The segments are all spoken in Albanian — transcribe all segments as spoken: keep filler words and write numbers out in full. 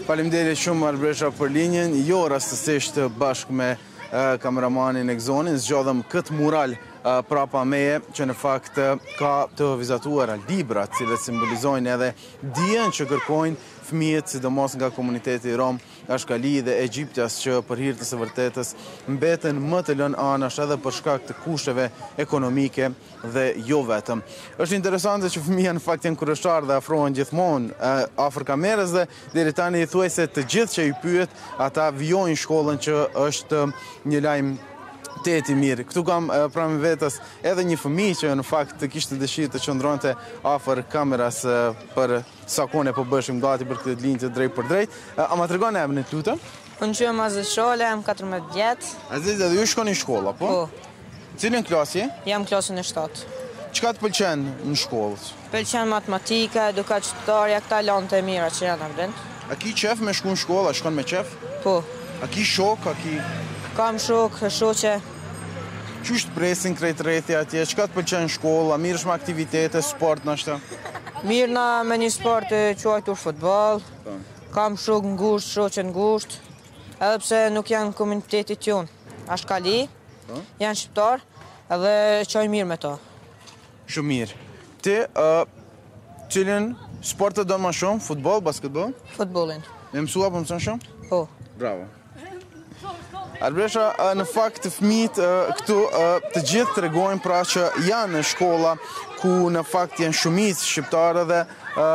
Faleminderit shumë Arbresha për linjën, jo rastësisht bashkë me uh, kameramanin e Gzonin, zgjodhëm këtë mural uh, prapa meje, që në fakt uh, ka të vizatuara libra, cilët simbolizojnë edhe dijen që kërkojnë fëmijët, sidomos nga komuniteti Rom, Ashkali dhe Egjiptas, që për hir të së vërtetës mbeten më të lënë anash edhe për shkak të kushteve ekonomike dhe jo vetëm. Është interesante që fëmijët në fakt janë kurrështar dhe afrohen gjithmonë uh, afër kamerës dhe deri tani i thuaj se të gjithë që i pyet, ata vijojnë shkollën, që është një lajm teti mirë. Këtu kam uh, pranë vetës edhe një fëmijë që në fakt kishte dëshirë të qëndronte afër kameras uh, për sa kone po bëshim gati për këtë linjë të drejt për drejt. Uh, a ma tregon emrin e tutëm? Unë quhem Aziz Shole, jam katërmbëdhjetë vjeç. Aziz, edhe ju shkoni në shkolla, po? Po. Cilën klasë je? Jam klasën e shtatë. Çka të pëlqen në shkollë? Pëlqen matematika, edukat qytetarja, këta lante e mira që janë abrend. A ki qef me shku në shkollë? A shkon me qef? Po. A ki shok? A ki... Kam shok, shoqe. Qysh të presin krejt rrethi atje? Çka të pëlqen në shkollë? A mirësh me aktivitete, sport në ashta? Mirë na me një sport të quajtur futboll. Kam shok ngusht, shoqe ngusht. Edhe pse nuk janë komunitetit jonë. Ashkali, janë shqiptar, edhe qoj mirë me to. Shumë mirë. Ti, uh, cilin sport të do më shumë? Futboll, basketbol? Futbollin. Me mësua për mësën shumë? Po. Bravo. Arbresha, në fakt fëmijët këtu të gjithë tregojnë pra që janë në shkolla ku në fakt janë shumicë shqiptare dhe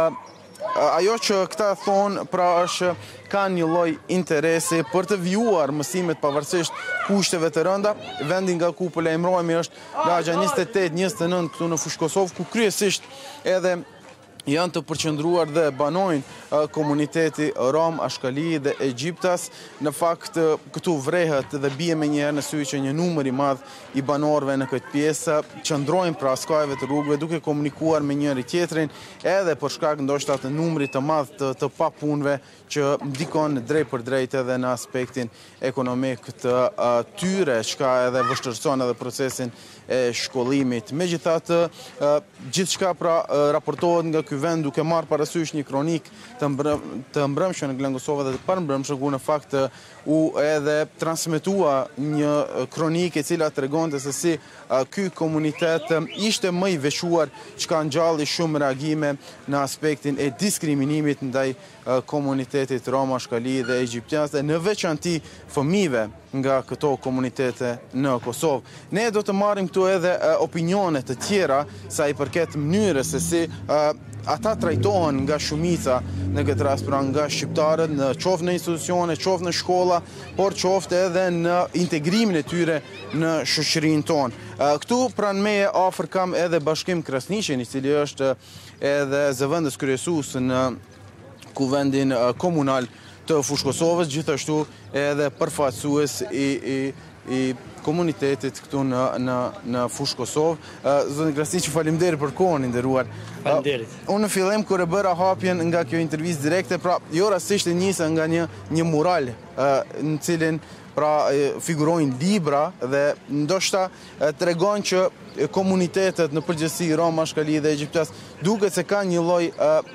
ajo që këta thonë pra është kanë një lloj interesi për të vijuar mësimet pavarësisht kushteve të rënda. Vendi nga ku po lajmërohemi është lagja njëzet e tetë njëzet e nëntë këtu në Fushë Kosovë, ku kryesisht edhe janë të përqendruar dhe banojnë uh, komuniteti Rom, Ashkali dhe Egjiptas. Në fakt, uh, këtu vrehet dhe bie me njëherë në sy që një numër i madh i banorëve në këtë pjesë qëndrojnë pra skajeve të rrugëve duke komunikuar me njëri tjetrin, edhe për shkak ndoshta të numrit të madh të, të papunëve që ndikon drejt për drejt edhe në aspektin ekonomik të uh, tyre, çka edhe vështirëson edhe procesin e shkollimit. Megjithatë, uh, gjithçka pra uh, raportohet nga ky vend duke marrë parasysh një kronik të, mbrëm, të mbrëmshme në Glen Kosovë dhe të përmbrëmshme, ku në fakt u edhe transmetua një kronik e cila tregonte se si uh, ky komunitet um, ishte më i veçuar, çka ngjalli shumë reagime në aspektin e diskriminimit ndaj uh, komunitetit Rom, Ashkali dhe Egjiptias dhe në veçanti fëmijëve nga këto komunitete në Kosovë. Ne do të marrim këtu edhe uh, opinione të tjera sa i përket mënyrës se si uh, ata trajtohen nga shumica në këtë rast pra nga shqiptarët, në qoftë në institucione, qoftë në shkolla, por qoftë edhe në integrimin e tyre në shoqërinë tonë. Këtu pranë meje afër kam edhe Bashkim Krasniqin, i cili është edhe zëvendës kryesues në kuvendin komunal të Fushë Kosovës, gjithashtu edhe përfaqësues i, i i komunitetit këtu në, në, në Fushë Kosovë. Zoti Krasniqi, faleminderit për kohën e nderuar. Faleminderit. Unë në fillim kur e bëra hapjen nga kjo intervistë direkte, pra jo rastisht e nisa nga një, një mural në cilin pra figurojnë libra dhe ndoshta tregon që komunitetet në përgjithësi Rom, Ashkali dhe Egjiptas duket se kanë një lloj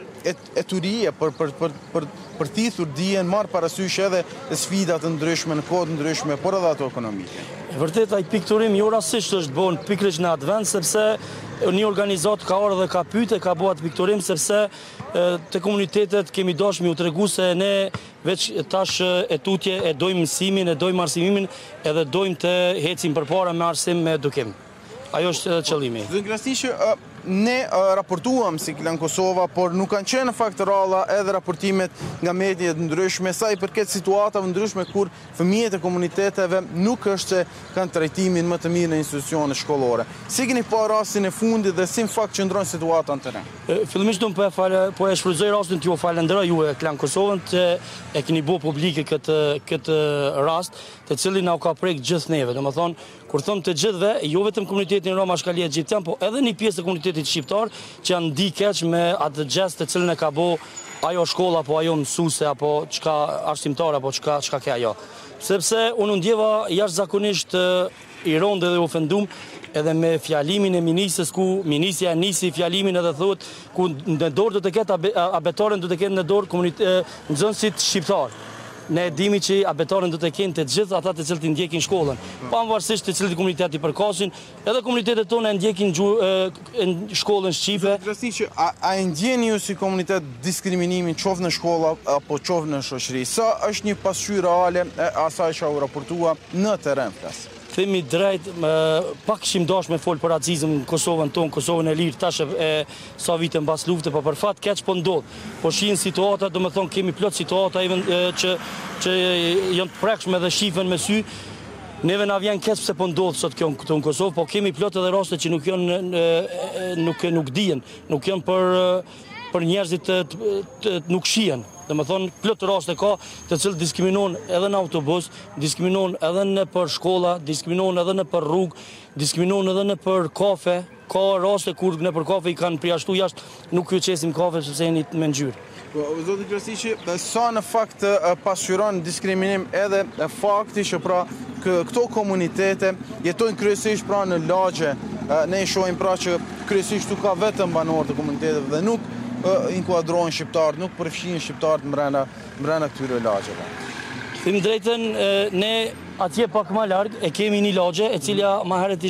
eturie për për për për për thithur dijen, marr parasysh edhe sfida të ndryshme në kohë të ndryshme, por edhe ato ekonomike. Vërtet ai pikturim jo rastisht është bën pikërisht në atë vend, sepse një organizatë ka ardhur dhe ka pyetë, ka bëu atë pikturim sepse te komunitetet kemi dashur mi u tregu se ne veç tash e tutje e dojmë mësimin, e dojmë arsimimin, edhe dojmë të ecim përpara me arsim me edukim. Ajo është qëllimi. Zoti Krasniqi, ne raportuam si Glen Kosova, por nuk kanë qenë në fakt ralla edhe raportimet nga mediat ndryshme sa i përket situatave ndryshme kur fëmijët e komuniteteve nuk është se kanë trajtimin më të mirë në institucione shkollore. Si keni pa rastin e fundit dhe si në fakt qëndron situata në teren? Fillimisht unë po e fal, po e shfrytëzoj rastin t'ju falenderoj ju e Glen Kosovën që e keni bërë publike këtë këtë rast, të cilin na u ka prek gjithë neve. Domethënë, kur thon të gjithëve, jo vetëm komunitetin Rom, Ashkali Egjiptian, po edhe një pjesë të komunitetit shqiptar që janë ndi keq me atë gjest të cilën e ka bë ajo shkolla apo ajo mësuese apo çka arsimtar apo çka çka ke ajo. Sepse unë ndjeva jashtëzakonisht i rondë dhe ofendum edhe me fjalimin e ministës, ku ministja nisi fjalimin edhe thot, ku në dorë do të ketë abetaren do të ketë në dorë nxënësit shqiptar. Ne dimi që abetaren do të kenë të gjithë ata të cilët i ndjekin shkollën. Pavarësisht të cilët komuniteti përkasin, edhe komunitetet tonë e ndjekin shkollën shqipe. Që a, a e ndjeni ju si komunitet diskriminimin qoftë në shkolla apo qoftë në shoqëri? Sa është një pasqyrë reale e asaj që u raportua në terren flas? Themi drejt, pak kishim dash me fol për racizëm në Kosovën tonë, Kosovën e lirë, tash e sa vite mbas lufte, po për fat keq po ndodh. Po shihen situata, domethënë kemi plot situata even që që janë të prekshme dhe shifen me sy. Neve na vjen keq pse po ndodh sot kjo këtu në Kosovë, po kemi plot edhe raste që nuk janë nuk nuk dihen, nuk janë për për njerëzit të nuk shihen. Domethënë plot raste ka të cilët diskriminohen edhe në autobus, diskriminohen edhe në për shkolla, diskriminohen edhe në për rrugë, diskriminohen edhe në për kafe. Ka raste kur në për kafe i kanë përjashtu jashtë, nuk ju qesim kafe sepse jeni me ngjyrë. Zoti Krasiqi, sa në fakt pasqyron diskriminim edhe fakti që pra këto komunitete jetojnë kryesisht pra në lagje, ne i shohim pra që kryesisht tu ka vetëm banor të komuniteteve dhe nuk inkuadrojnë shqiptarët, nuk përfshin shqiptarët mbrana mbrana këtyre lagjeve. Themi drejtën, ne atje pak më larg e kemi një lagje e cila më herët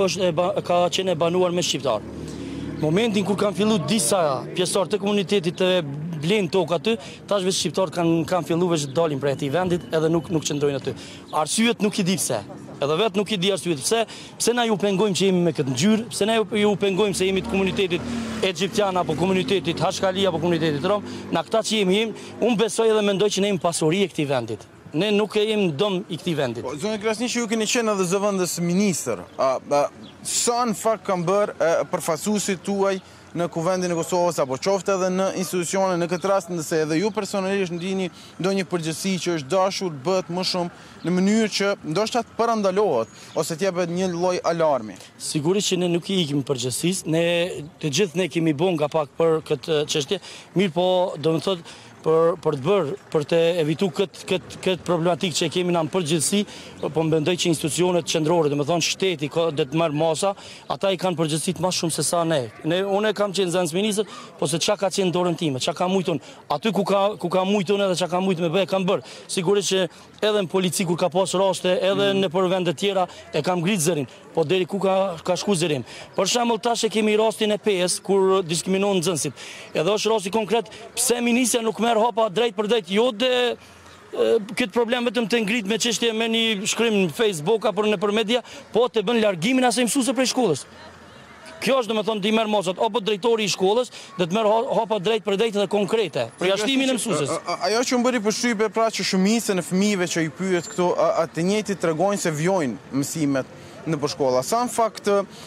ka qenë e banuar me shqiptarë. Momentin kur kanë fillu disa pjesëtar të komunitetit të blenë tokë aty, tash vetë shqiptarët kanë kanë filluar vetë të dalin prej atij vendit edhe nuk nuk qëndrojnë aty. Arsyet nuk i di pse. Edhe vetë nuk i di arsyet pse, pse na ju pengojmë që jemi me këtë ngjyrë, pse na ju pengojmë se jemi të komunitetit egjiptian apo komunitetit hashkali apo komunitetit rom, na këta që jemi, unë besoj edhe mendoj që ne jemi pasuri e këtij vendit. Ne nuk e jemi dëm i këtij vendit. Po, Zoti Krasniqi, ju keni qenë edhe zëvendës ministër. A, a, sa në fakt kanë bërë përfaqësuesit tuaj në Kuvendin e Kosovës apo qoftë edhe në institucione në këtë rast, nëse edhe ju personalisht ndini ndonjë përgjegjësi që është dashur bëhet më shumë në mënyrë që ndoshta të parandalohet ose të jepet një lloj alarmi. Sigurisht që ne nuk i ikim përgjegjësisë, ne të gjithë ne kemi bën nga pak për këtë çështje, mirë po do të thotë për për të bërë për të evitu këtë këtë këtë problematikë që kemi në përgjithësi, po mendoj që institucionet qendrore, domethënë shteti ka do të marr masa, ata i kanë përgjegjësitë më shumë se sa ne. Ne unë kam qenë zënës ministër, po se çka ka qenë dorën time, çka ka mujton, aty ku ka ku ka mujton edhe çka ka mujt me bëj kanë bërë. Sigurisht që edhe në polici kur ka pas raste, edhe në për vende tjera e kam ngrit zërin, po deri ku ka ka shku zërim. Për shembull tash e kemi rastin e pesë kur diskriminohen nxënësit. Edhe është rasti konkret, pse ministja nuk merr hapa drejt për drejt, jo dhe këtë problem vetëm të ngrit me çështje me një shkrim në Facebook apo në për media, po të bën largimin asaj mësuese prej shkollës. Kjo është domethënë të merr mosat, apo drejtori i shkollës do të merr hapa drejt për drejt dhe konkrete, përjashtimin e mësueses. Ajo që më bëri përshtypje pra që shumicën e fëmijëve që i pyet këtu atë njëjtit tregojnë se vjojnë mësimet në për shkolla. Sa në fakt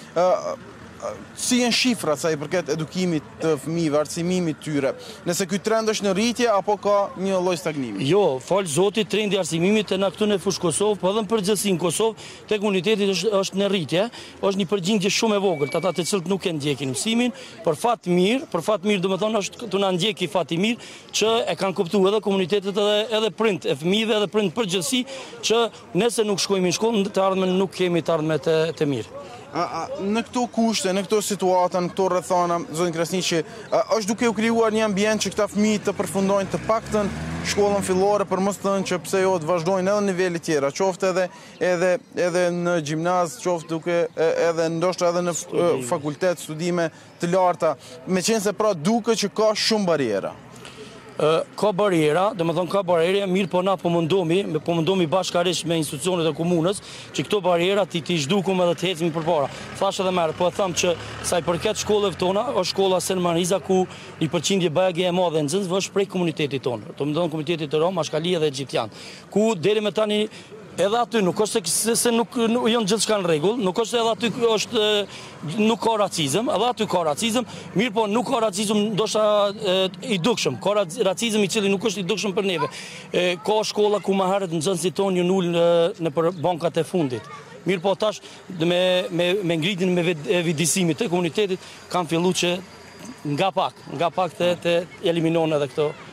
si janë shifrat sa i përket edukimit të fëmijëve, arsimimit tyre? Nëse ky trend është në rritje apo ka një lloj stagnimi? Jo, fal Zotit, trendi i arsimimit na këtu në fushë Kosovë, po edhe në përgjithësi në Kosovë, te komuniteti është është në rritje, është një përgjigje shumë e vogël, ata të cilët nuk e ndjekin mësimin, për fat mirë, për fat mirë domethënë është tu na ndjeki fati mirë që e kanë kuptuar edhe komunitetet edhe edhe prind e fëmijëve edhe prind përgjithësi që nëse nuk shkojmë në shkollë, të ardhmen nuk kemi të ardhme të, të mirë. A, a, në këto kushte, në këto situata, në këto rrethana, zotin Krasniqi, është duke u krijuar një ambient që këta fëmijë të përfundojnë të paktën shkollën fillore, për mos thënë që pse jo të vazhdojnë edhe në nivele tjera, qoftë edhe edhe edhe në gjimnaz, qoftë duke edhe ndoshta edhe në fakultet studime të larta, meqense pra duket që ka shumë bariera. Ka bariera, dhe më thonë ka bariera, mirë po na po mundomi, po mundomi bashkarisht me institucionet e komunës, që këto bariera ti ti zhdukum edhe të hecmi përpara. Thash edhe merë, po e thamë që sa i përket shkollëve tona, është shkolla Sen Mariza ku një përqindje bajage e madhe nxënësve është prej komunitetit tonë. Do më thonë komunitetit të Rom, Ashkali dhe Egjiptian. Ku deri me tani edhe aty nuk është se, se nuk, nuk janë gjithçka në rregull, nuk është edhe aty është nuk ka racizëm, edhe aty ka racizëm, mirë po nuk ka racizëm ndoshta i dukshëm, ka racizëm i cili nuk është i dukshëm për neve. E, ka shkolla ku më herët nxënësit tonë ju nul në, në për bankat e fundit. Mirë po tash me, me, me ngritin me vidisimit të komunitetit kanë filluar që nga pak, nga pak të, të eliminohen edhe këto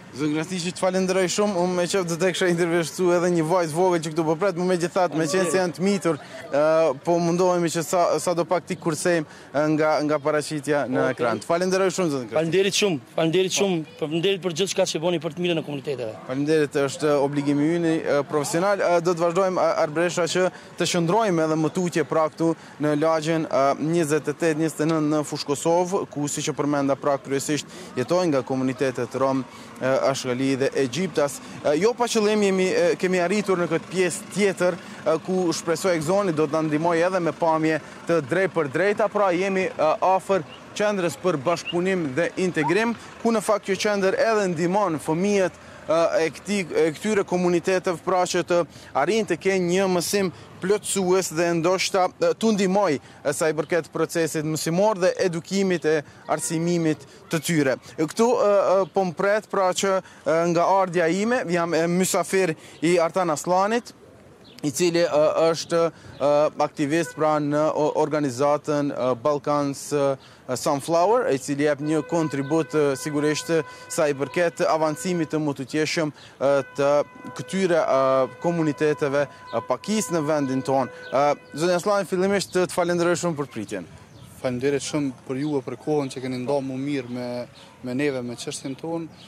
Zënë Krasniqi, të falenderoj shumë, unë me qëfë të kisha intervishtu edhe një vajzë vogël që këtu po pret, më me gjithat, me qenë se janë të mitur, po mundohemi që sa, sa do pak t'i kursejmë nga, nga paraqitja në ekran. Të falenderoj shumë, zënë Krasniqi. Falenderit shumë, falenderit shumë, falenderit për gjithë shka që boni për të mirën e komuniteteve. Falenderit, është obligimi ynë profesional. Do të vazhdojmë Arbresha që të shëndrojmë edhe më tutje pra këtu në lagjen njëzet e tetë njëzet e nëntë në Fushë Kosovë, ku si që përmenda pra kryesisht jetojnë nga komunitetet rom, Ashkali dhe Egjiptas. Jo pa qëllim jemi kemi arritur në këtë pjesë tjetër ku shpresoj Ekzoni do të ndihmoj edhe me pamje të drejt për drejta, pra jemi afër qendrës për bashkëpunim dhe integrim, ku në fakt kjo qendër edhe ndihmon fëmijët e këtyre komuniteteve pra që të arrijnë të kenë një mësim plotësues dhe ndoshta të ndihmoj sa i përket procesit mësimor dhe edukimit e arsimimit të tyre. Këtu po më pret pra që nga ardhja ime jam mysafir i Artan Aslanit, i cili është aktivist pra në organizatën Balkans Sunflower, i cili jep një kontribut sigurisht sa i përket avancimit të mututjeshëm të këtyre komuniteteve pakis në vendin tonë. Zënë Aslani, fillimisht të falenderoj shumë për pritjen. Falenderit shumë për ju e për kohën që keni nda më mirë me, me neve, me çështjen tonë.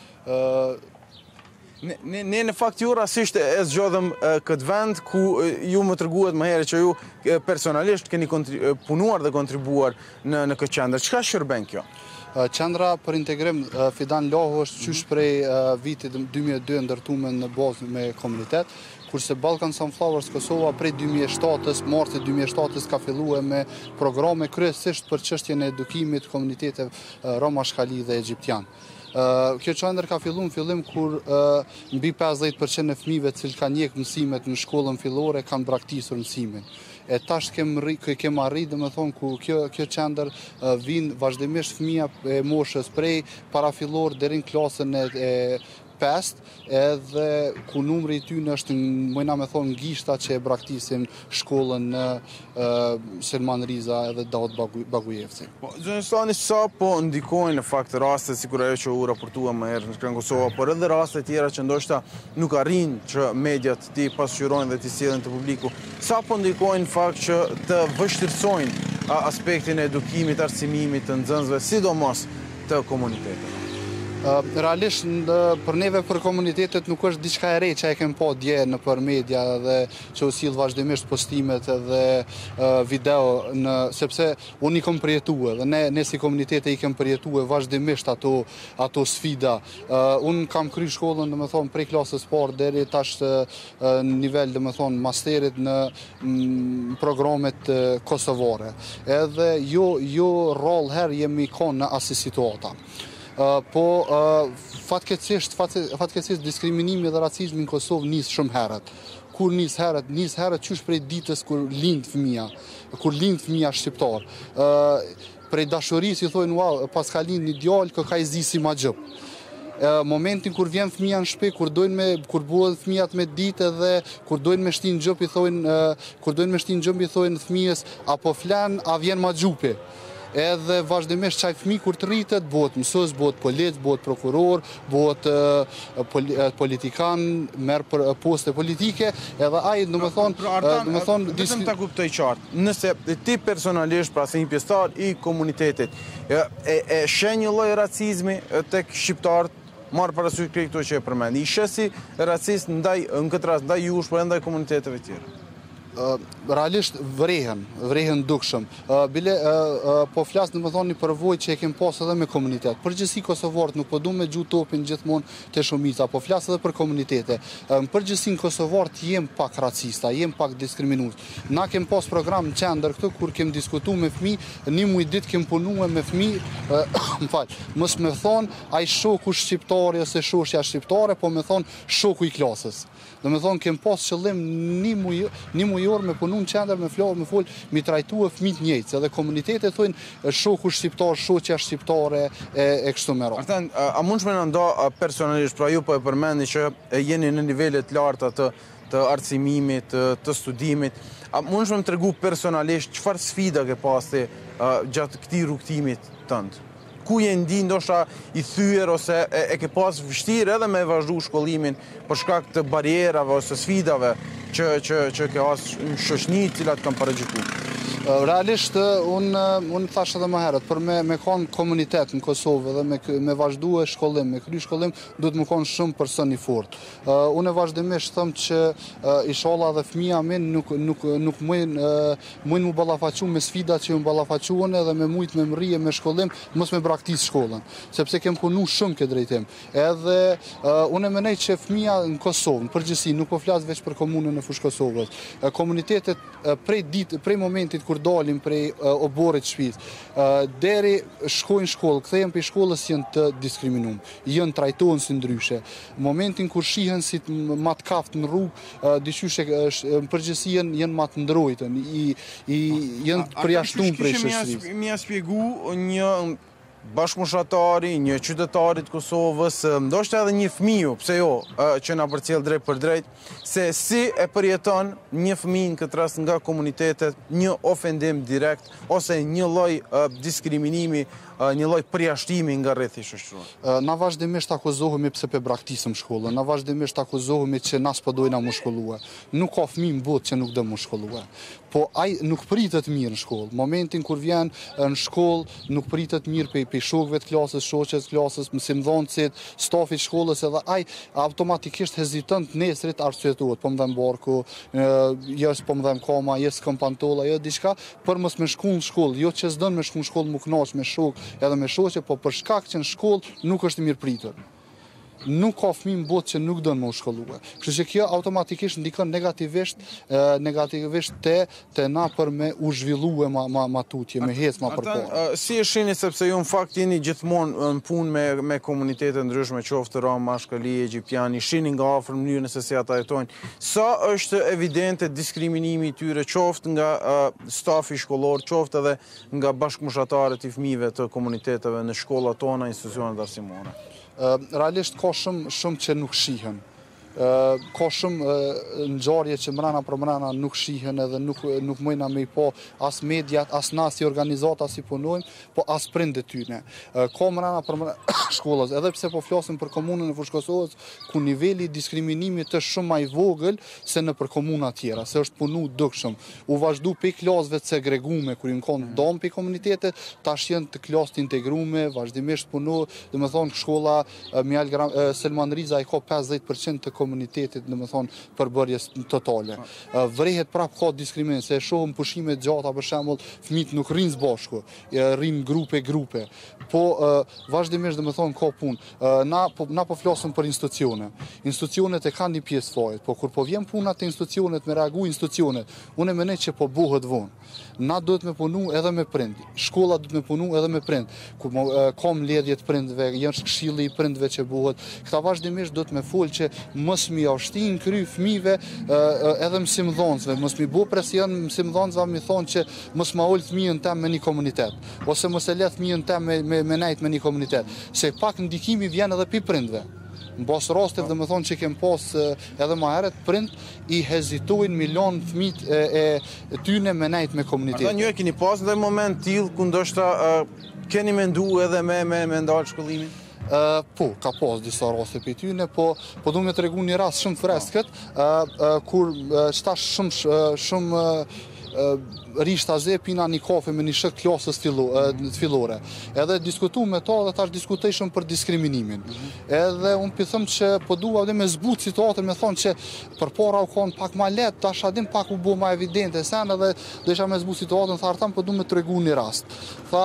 Ne, ne, ne në fakt ju rasisht e zgjodhëm këtë vend ku ju më treguat më herë që ju personalisht keni punuar dhe kontribuar në, në këtë qendër. Çka shërben kjo? Qendra për integrim Fidan Lahu është qysh prej vitit dy mijë e dy ndërtuar në bazë me komunitet, kurse Balkan Sunflowers Kosova prej dy mijë e shtatës, marsi dy mijë e shtatës ka filluar me programe kryesisht për çështjen e edukimit komuniteteve rom, ashkali dhe egjiptian. Uh, kjo qendër ka filluar në fillim kur uh, mbi pesëdhjetë përqind e fëmijëve që kanë ndjek mësimet në shkollën fillore kanë braktisur mësimin. E tash kem kem arrit domethënë ku kjo kjo qendër uh, vin vazhdimisht fëmija e moshës prej parafillor deri në klasën e, e pestë, edhe ku numri i tyre është mëna me thonë gishta që e braktisin shkollën në uh, Selman Riza edhe Daud Bagujevci. Po, Zënëstani, sa po ndikojnë në fakt raste sikur ajo që u raportua më herë në Kosovë, por edhe raste tjera që ndoshta nuk arrin që mediat ti pasqyrojnë dhe ti sjellin të publiku. Sa po ndikojnë në fakt që të vështirësojnë aspektin e edukimit, arsimimit të nxënësve, sidomos të komuniteteve? Uh, realisht për neve për komunitetet nuk është diçka e re që e kem pa dje në për media dhe që u sill vazhdimisht postimet dhe uh, video në, sepse unë i kam përjetuar dhe ne, ne si komunitete i kem përjetuar vazhdimisht ato, ato sfida. Uh, unë kam kry shkollën dhe me thonë prej klasës parë deri tash uh, në nivel dhe me thonë masterit në mm, programet uh, kosovare. Edhe jo, jo rol her jemi konë në asë situata. Uh, po uh, fatkeqësisht fatkeqësisht diskriminimi dhe racizmi në Kosovë nis shumë herët. Kur nis herët, nis herët qysh prej ditës kur lind fëmia, kur lind fëmia shqiptar. Uh, prej dashurisë i thonë, "Wow, pas ka lind një djalë kë ka i zisi ma gjëp." Uh, momentin kur vjen fëmia në shtëpi, kur dojnë me kur buhen fëmijat me ditë dhe kur dojnë me shtin gjëp i thonë uh, kur dojnë me shtin gjëp i thonë fëmijës apo flan a vjen ma gjupi. Edhe vazhdimisht çaj fëmijë kur të rritet, bëhet mësues, bëhet polic, bëhet prokuror, bëhet uh, poli, uh, politikan, merr për uh, poste politike, edhe ai domethënë pra, domethënë vetëm ta kuptoj qartë. Nëse ti personalisht pra si një pjesëtar i komunitetit e, e, e shen një lloj racizmi tek shqiptarët, marr parasysh këto që e përmend. I shesi racist ndaj në këtë rast ndaj jush, por ndaj komuniteteve tjera. Uh, realisht vrehen, vrehen dukshëm. Uh, bile uh, uh, po flas domethënë për vojë që e kem pas edhe me komunitet. Përgjithësi kosovarët nuk po duam me gjuh topin gjithmonë te shumica, po flas edhe për komunitete. Në uh, përgjithësi kosovarët jem pak racista, jem pak diskriminues. Na kem pas program në qendër këtu kur kem diskutuar me fëmijë, një muaj ditë kem punuar me fëmijë, uh, më fal, mos më thon ai shoku shqiptar ose shoqja shqiptare, po më thon shoku i klasës. Domethënë kem pas qëllim një muaj, një muaj orë me punu në qendër, me florë, me fol, mi trajtua fëmijët njëjtë, edhe komunitetet thonë shoku shqiptar, shoqja shqiptare e, e kështu me radhë. Artan, a mund shme në nda personalisht, pra ju po e përmendi që jeni në nivellet larta të, të arsimimit, të, të studimit, a mund shme më tregu personalisht çfarë sfida ke pasti uh, gjatë këtij rrugtimit tënd ku je ndi ndoshta i thyer ose e, e ke pas vështirë edhe me vazhdu shkollimin për shkak të barierave ose sfidave që që që ke as në shoqni të cilat kanë paraqituar? Realisht, unë un thash edhe më herët, për me, me konë komunitet në Kosovë dhe me, me vazhdu e shkollim, me kry shkollim, duhet më konë shumë person i fort. Uh, unë e vazhdimisht thëmë që uh, ishala dhe fëmija min nuk, nuk, nuk mujnë uh, mujnë mu ballafaqu me sfidat që ju ballafaquen edhe me mujtë me mrije me shkollim, mos me braktis shkollën, sepse kem punu shumë këtë drejtim. Edhe uh, unë e menej që fëmija në Kosovë, në përgjithësi, nuk po flas veç për komunën e Fushë Kosovës. Uh, komunitetet uh, prej, dit, prej momentit kur dalim prej uh, oborit shtëpisë, uh, deri shkojnë shkollë, kthehen për shkollës janë të diskriminuar, janë trajtohen si ndryshe. Momentin kur shihen si ma të kaft në rrugë, uh, dyqyshe uh, në përgjithësi janë, janë ma të ndrojtën, i, i, janë të përjashtuar prej shoqërisë. Mi ja spjegu një bashkëmoshatari, një qytetarit Kosovës, ndoshta edhe një fëmiu, pse jo, që na përcjell drejt për drejt, se si e përjeton një fëmijë në këtë rast nga komunitetet një ofendim direkt ose një lloj diskriminimi, një lloj përjashtimi nga rrethi shoqëror. Na vazhdimisht akuzohemi pse pe braktisëm shkollën, na vazhdimisht akuzohemi që na s'po-dojna mu shkollue. Nuk ka fëmijë në botë që nuk do mu shkollue. Po ai nuk pritet mirë në shkollë. Momentin kur vjen në shkollë nuk pritet mirë pe, pe shokëve të klasës, shoqes klasës, mësimdhënësit, stafit shkollës, edhe ai automatikisht heziton të nesrit arsyetohet, po më dhem barku, jo s'po më dhem koma, jo s'kam pantolla, jo diçka, për mos me shku në shkollë, jo që s'don me shku në shkollë mu kënaq me shok edhe me shoqe, po për shkak që në shkollë nuk është mirë pritur. Nuk ka fëmijë në botë që nuk don me u shkollue. Kështu që kjo automatikisht ndikon negativisht, e, negativisht te, te na për me u zhvillue ma, ma, ma tutje, me hec ma përpara. Si e shihni, sepse ju në fakt jeni gjithmonë në punë me, me komunitete ndryshme, qoftë Rom, Mashkali, Egjiptiani, shihni nga afër mënyrën se si ata jetojnë. Sa është evidente diskriminimi i tyre, qoftë nga uh, stafi shkollor, qoftë edhe nga bashkëmoshatarët i fëmijëve të komuniteteve në shkollat tona, institucionet arsimore? Uh, realisht ka shumë, shumë që nuk shihen. Uh, ka shumë uh, ngjarje që mrena për mrena nuk shihen edhe nuk, nuk mëjna me i po as mediat, as na si organizata si punojmë, po as prindet tyne. Uh, ka mrena për mrena shkollës, edhe pse po flasim për komunën e Fushë Kosovës, ku niveli diskriminimit është shumë ma i vogël se në për komuna tjera, se është punu dukshëm. U vazhdu pe klasëve të segregume, kur i në konë dom pe komunitetet, tash jenë të klasë të integrume, vazhdimisht punu, dhe me thonë shkolla uh, Mjal Gram, uh, Selman Riza i ka pesëdhjetë përqind të komunitetit, dhe me thonë, përbërjes totale. Vrehet prap ka diskriminim, se shohëm pushime gjata, për shembull, fëmijët nuk rrinë bashku, rrinë grupe, grupe. Po, vazhdimisht, dhe me thonë, ka punë. Na, po, na po flasëm për institucione. Institucionet e kanë një pjesë fajt, po kur po vjen puna të institucionet, me reagu institucionet, unë e menej që po buhet vonë. Na duhet me punu edhe me prind. Shkolla duhet me punu edhe me prind. Ku ka mbledhjet prindve, janë këshilli i prindve që buhet. Këta vazhdimisht duhet me folë që mos mi ashtin kry fëmijëve edhe mësimdhënësve, mos mi bu presion mësimdhënësve mi thonë që mos ma ul fëmijën tem me një komunitet, ose mos e le fëmijën tem me, me, me nejt me një komunitet, se pak ndikimi vjen edhe pi prindve. Në bas rastet dhe me thonë që kem pas edhe ma heret prind i hezitojnë milion fëmijët e, e tyne me nejt me komunitet. Ata një e keni pas në moment tillë ku ndoshta uh, keni mendu edhe me, me, me ndalë shkollimin? Uh, po, ka pas disa raste për tyne, po, po du me të regu një rast shumë freskët, uh, uh, kur uh, qëta shumë, uh, shumë uh, uh, rishta ze pina një kafe me një shët klasës filo, uh, fillore. Edhe diskutu me ta dhe tash diskutej shumë për diskriminimin. Mm-hmm. Edhe unë pëthëm që po duha dhe me zbut situatën, me thonë që për para u konë pak ma letë, tash adin pak u bo ma evidente sen, edhe dhe isha me zbut situatën, tha artam po du me të regu një rast. Tha,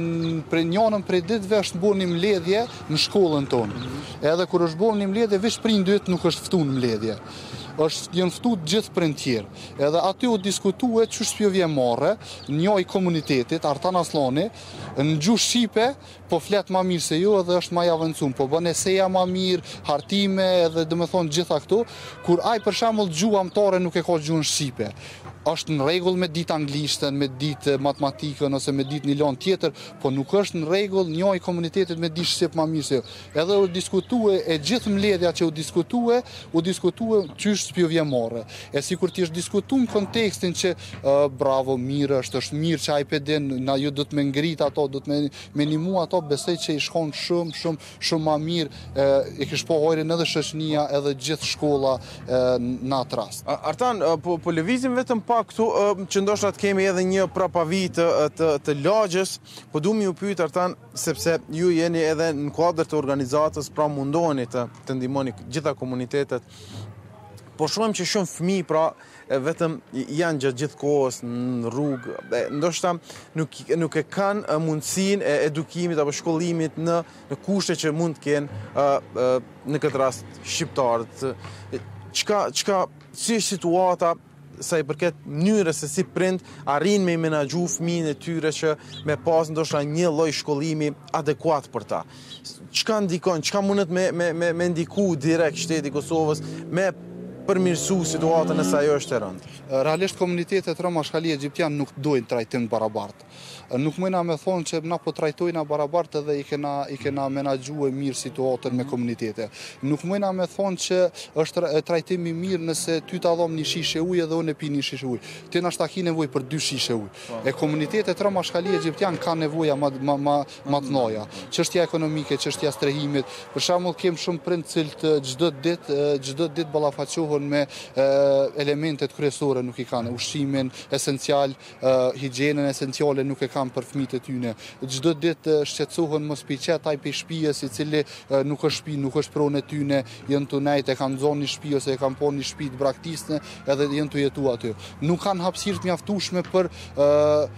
për njënën për ditëve është bo një mledhje në shkollën tonë. Edhe kur është bo një mledhje, vish prind dytë nuk është ftu në mledhje. është janë ftu gjithë prind tjerë. Edhe aty u diskutue çu shpjovje marrë, një i komunitetit, Artan Aslani, në gjuhë shqipe, po flet më mirë se ju edhe është më i avancuar, po bën eseja më mirë, hartime edhe domethënë gjitha këto, kur ai për shembull gjuha amtare nuk e ka gjuhën shqipe. është në rregull me ditë anglishtën, me ditë matematikën ose me ditë një lon tjetër, po nuk është në rregull njëri komunitetit me ditë shqip më mirë se jo. Edhe u diskutue e gjithë mbledhja që u diskutue, u diskutue qysh spjovjemore. E sikur ti është diskutuar në kontekstin që uh, bravo, mirë është, është mirë që iPad-in, na ju do të me ngrit ato, do të me, me nimu ato, besoj që i shkon shumë, shumë, shumë ma mirë, e, e kish po hojrin edhe shoqënia, edhe gjithë shkolla e, në atë rast. Artan, po, po lëvizim vetëm pak këtu, që ndoshta të kemi edhe një prapavi të, të, të lagjes, po du mi ju pyet Artan, sepse ju jeni edhe në kuadër të organizatës, pra mundoheni të, të ndihmoni gjitha komunitetet. Po shohim që shumë fëmijë pra vetëm janë gjatë gjithë kohës në rrugë, ndoshta nuk, nuk e kanë mundësinë e edukimit apo shkollimit në, në kushte që mund të kenë në këtë rast shqiptarët. Çka, çka, si është situata sa i përket mënyrës se si prind arrin me i menaxhu fëmijën e tyre që me pas ndoshta një lloj shkollimi adekuat për ta. Çka ndikon, çka mundet me, me, me, me ndiku direkt shteti i Kosovës me përmirësu situatën nëse ajo është e rëndë? Realisht komunitetet rëma shkali egjiptian nuk dojnë trajtim barabartë. Nuk mëna me thonë që na po trajtojna barabartë edhe i kena, i kena menaxhu e mirë situatën me komunitete. Nuk mëna me thonë që është trajtimi mirë nëse ty ta dhom një shishe ujë edhe unë e pi një shishe ujë. Ti na shtaki nevojë për dy shishe ujë. E komunitetet rëma shkali egjiptian ka nevoja ma, ma, ma, ma të noja. Çështja ekonomike, çështja strehimit. Për shembull kem shumë prind cilët çdo ditë, çdo ditë ballafaqohen me e, elementet kryesore nuk i kanë, ushqimin esencial, e, higjienën esenciale nuk e kanë për fëmijët e tyre. Çdo ditë shqetësohen mos pi qet ai pi shtëpisë i cili e, nuk është shtëpi, nuk është pronë e tyre, janë tunajt e kanë zonë një shtëpi ose e kanë po një shtëpi të braktisë edhe janë të jetu aty. Nuk kanë hapësirë të mjaftueshme për e,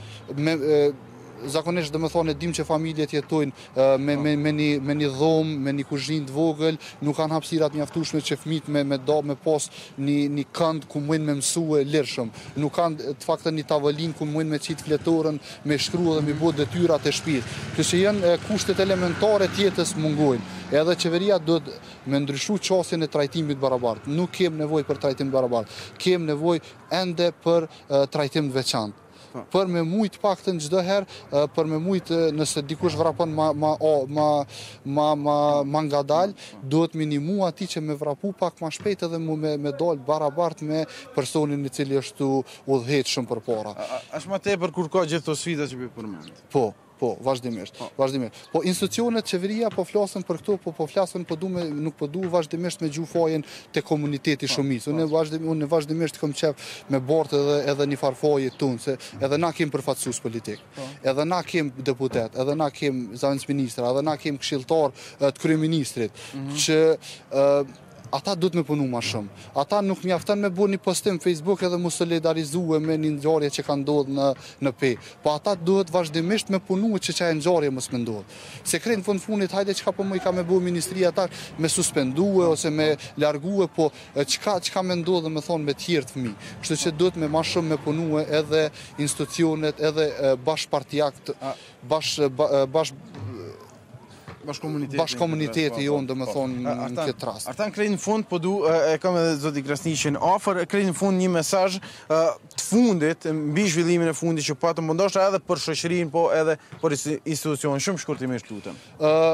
me e, zakonisht dhe me thonë e dim që familjet jetojnë me, me, me, një, me një dhomë, me një kuzhinë të vogël, nuk kanë hapësirat mjaftueshme që fëmijët me, me do me pas një, një kënd ku mund me mësue lirshëm. Nuk kanë të faktën një tavolinë ku mund me qitë fletorën, me shkru dhe me bo detyrat e shtëpisë. Kështu janë kushtet elementare të jetës mungojnë. Edhe qeveria do të me ndryshu qasjen e trajtimit barabartë. Nuk kem nevojë për trajtim barabartë. Kem nevojë ende për uh, trajtim të veçantë. Për me mujt paktën çdo herë, për me mujt nëse dikush vrapon ma ma ma ma ma, ma ngadal, duhet minimu atij që me vrapu pak më shpejt edhe me me dal barabart me personin i cili është udhëheqshëm përpara. Është më tepër kur ka gjithë këto sfida që po përmend. Po. Po, vazhdimisht, vazhdimisht. Po institucionet, qeveria po flasën për këto, po po flasën, po du me, nuk po du vazhdimisht me gjufajen të komuniteti shumicë. Unë vazhdim, unë vazhdimisht kom qef me bartë edhe, edhe një farfaje tunë, se edhe na kem përfatësus politik, edhe na kem deputet, edhe na kem zavendës ministra, edhe na kem këshilltar të kryeministrit, që uh, ata duhet me punu ma shumë. Ata nuk mjafton me bu një postim Facebook edhe mu solidarizue me një ngjarje që ka ndodhur në në pe. Po ata duhet vazhdimisht me punu që çaj ngjarje mos më ndodh. Se krejnë fund fundit hajde çka po më i ka me bu ministria ata me suspendue ose me largue, po çka çka më ndodh me thon me të tjerë të fëmijë. Kështu që duhet me ma shumë me punue edhe institucionet, edhe bashkëpartiakt, bash bash Bashkomuniteti bashkomuniteti jonë dhe me thonë në këtë rast. Artan, krejnë në fund, po du, e kam edhe zoti Krasniqin ofër, krejnë në fund një mesazh të fundit, mbi zhvillimin e fundit që patëm, po ndoshta edhe për shoqërinë, po edhe për institucionin, shumë shkurtimisht lutem.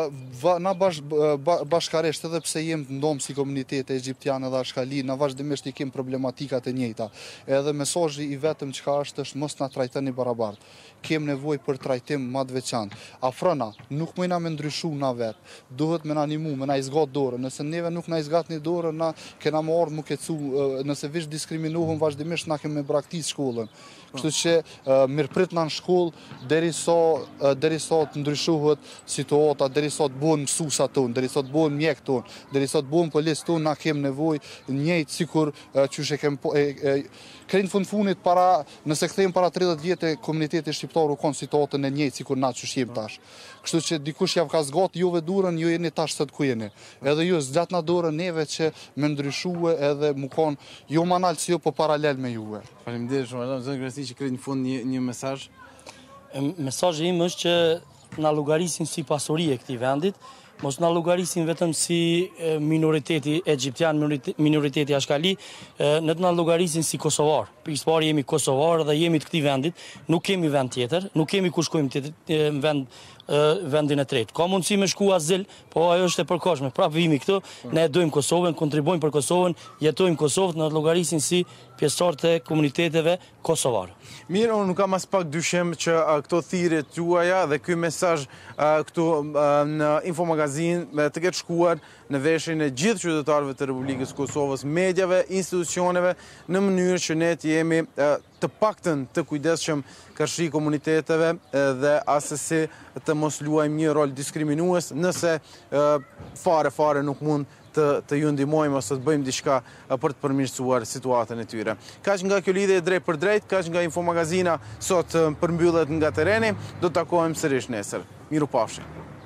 Na bashkarisht, edhe pse jem të ndomë si komunitet egjiptian edhe ashkali, na vazhdimisht i kem problematikat e njëjta. Edhe mesazhi i vetëm çka është është mos na trajtoni barabartë. Kem nevojë për trajtim më të veçantë. Afrona, nuk mëna me ndryshu na vetë. Duhet me na animu, me na izgat dorën. Nëse neve nuk na izgat një dorën, na kena më ardhë mu kecu, nëse vish diskriminohëm vazhdimisht, na kemë me braktis shkollën. Kështu që uh, mirëprit na në shkollë, deri sa uh, deri sa të ndryshohet situata, deri sa të bëhen mësuesa tonë, deri sa të bëhen mjek tonë, deri sa të bëhen policë tonë, na kemë nevojë njëjtë sikur uh, çush e kem e, e, krejnë fund fundit para, nëse kthejmë para tridhjetë vjetë komuniteti shqiptar u kon situatën e njëjtë sikur na çush jem tash. Kështu që dikush javë ka zgat juve durën, ju jeni tash sot ku jeni. Edhe ju zgjat na dorën neve që me ndryshue edhe mu kon jo manal si jo po paralel me juve. Faleminderit shumë, zoti Krasniq, që krejnë në fund një, një mesazh. Mesazhi im është që na llogarisin si pasuri e këtij vendit, mos na llogarisin vetëm si minoriteti egjiptian, minoriteti ashkali, në të na llogarisin si kosovar. Pikë pari jemi kosovar dhe jemi të këtij vendit, nuk kemi vend tjetër, nuk kemi ku shkojmë tjetër në vend vendin e tretë. Ka mundësi me shku azil, po ajo është e përkohshme. Prapë vimi këtu, ne dojmë Kosovën, kontribojmë për Kosovën, jetojmë Kosovë, në llogarisin si pjesëtar të komuniteteve kosovare. Mirë, unë nuk kam as pak dyshim që këto thirrjet tuaja dhe ky mesazh këtu në Infomagazin të ketë shkuar në veshin e gjithë qytetarëve të Republikës Kosovës, mediave, institucioneve, në mënyrë që ne të jemi të paktën të kujdesshëm kërshi komuniteteve dhe asesi të mos luajmë një rol diskriminues nëse fare fare nuk mund të, të ju ndihmojmë ose të bëjmë diçka për të përmirësuar situatën e tyre. Kaq nga kjo lidhje drejt për drejt, kaq nga Infomagazina sot përmbyllet nga tereni, do të takohemi sërish nesër. Miru pafshi.